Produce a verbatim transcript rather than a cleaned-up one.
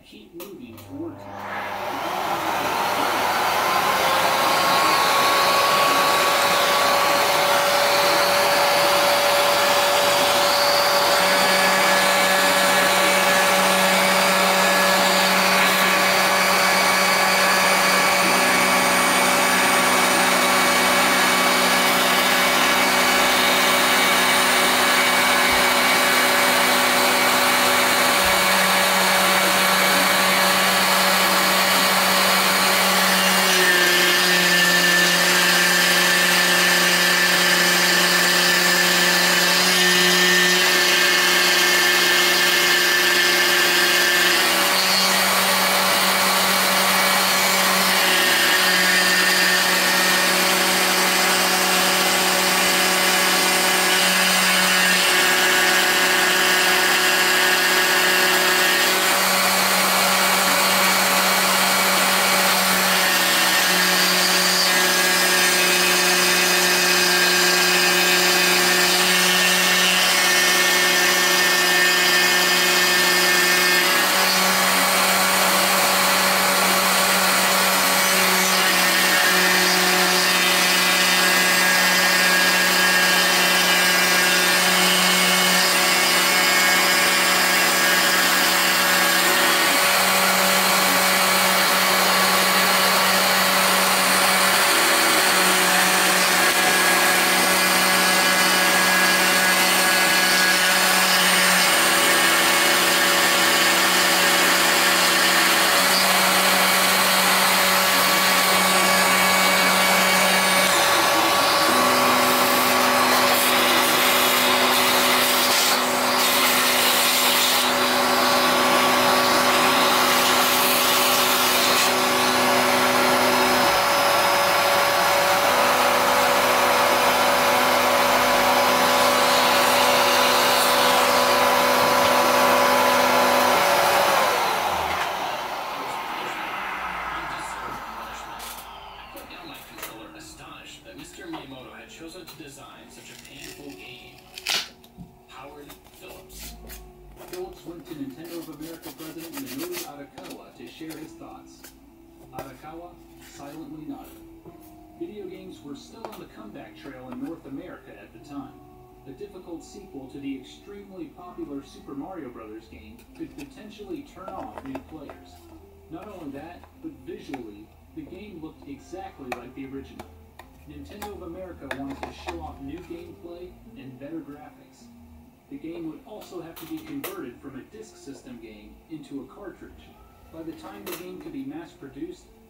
keep moving towards it. Went to Nintendo of America president Minoru Arakawa to share his thoughts. Arakawa silently nodded. Video games were still on the comeback trail in North America at the time. A difficult sequel to the extremely popular Super Mario Bros. Game could potentially turn off new players. Not only that, but visually, the game looked exactly like the original. Nintendo of America wanted to show off new gameplay and better graphics. The game would also have to be converted from a disk system game into a cartridge. By the time the game could be mass-produced,